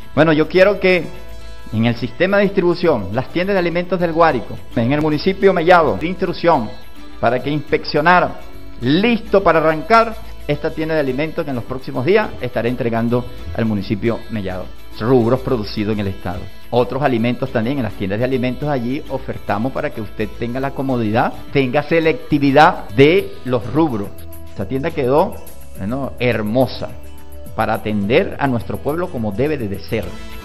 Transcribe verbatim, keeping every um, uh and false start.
Bueno, yo quiero que en el sistema de distribución, las tiendas de alimentos del Guárico, en el municipio Mellado, de instrucción para que inspeccionaran, listo para arrancar esta tienda de alimentos que en los próximos días estaré entregando al municipio Mellado. Rubros producidos en el estado. Otros alimentos también en las tiendas de alimentos allí ofertamos para que usted tenga la comodidad, tenga selectividad de los rubros. Esta tienda quedó, bueno, hermosa para atender a nuestro pueblo como debe de ser.